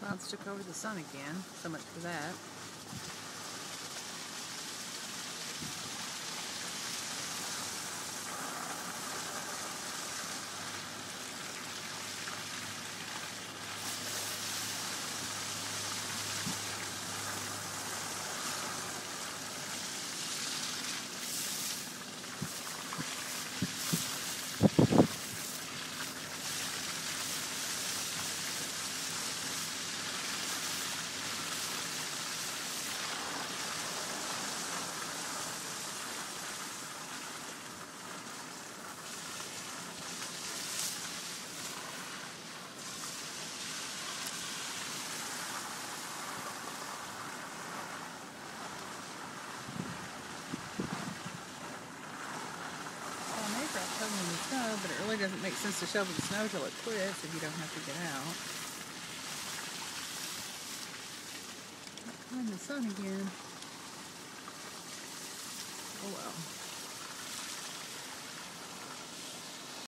Clouds took over the sun again. So much for that. Shoveling the snow, but it really doesn't make sense to shovel the snow till it quits if you don't have to get out. Not in the sun again. Oh well.